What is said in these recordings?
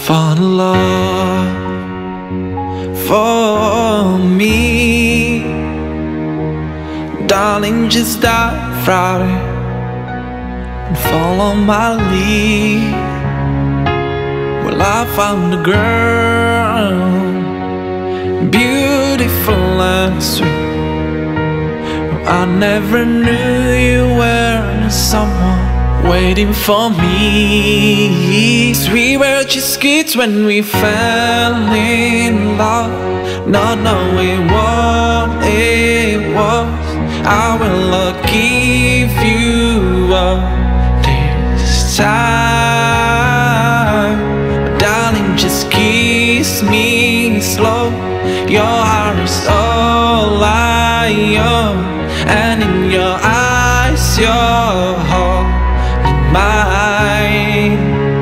found love for me. Darling, just dive right in and follow my lead. Well, I found a girl, beautiful and sweet. I never knew you were someone waiting for me. We were just kids when we fell in love, not knowing what it was. I will give you up this time. Darling, just kiss me slow. Your heart is all I own, and in your eyes, your heart mine,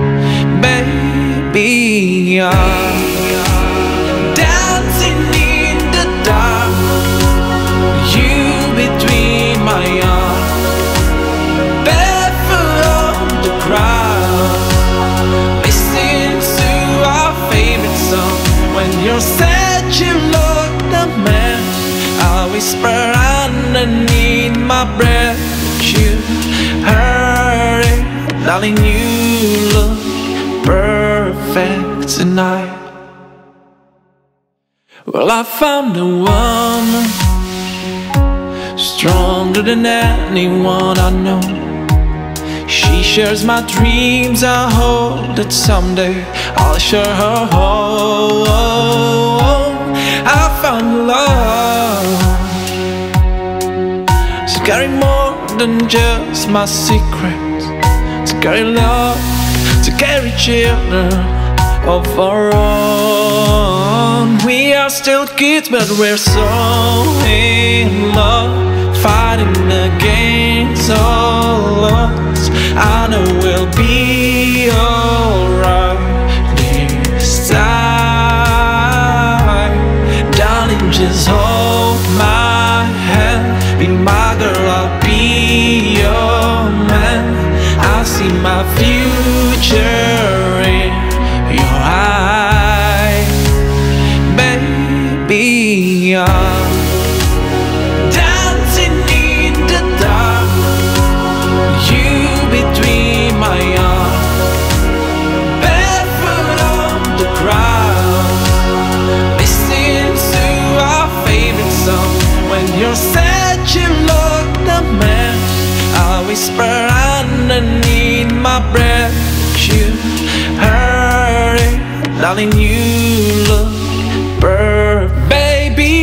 baby. I'm dancing in the dark, you between my arms, barefoot on the ground, listening to our favorite song. When you're sad, you look the man, I whisper underneath my breath, you heard it. Darling, you look perfect tonight. Well, I found a woman stronger than anyone I know. She shares my dreams. I hope that someday I'll share her home. I found love, to carry more than just my secrets, to carry love, to carry children of our own. We are still kids, but we're so in love, fighting against all odds. I know we'll be alright this time. Darling, just hold my hand, be my girl, I'll be your man. I see my future in your eyes, baby. I'm dancing in the dark, you between my arms, barefoot on the ground, listening to our favorite song. When you're sad, you look the man, I whisper underneath my breath, you heard it. Darling, you look perfect, baby.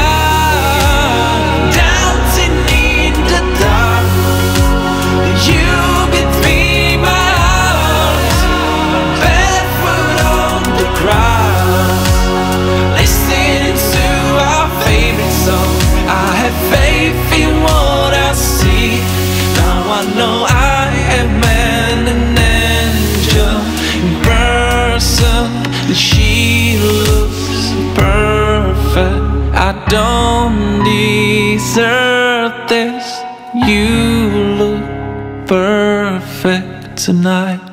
I'm dancing in the dark, you between my arms, barefoot on the ground, listening to our favorite song. I have faith in what I see. Now I know I am an angel in person, and she looks perfect. I don't deserve this. You look perfect tonight.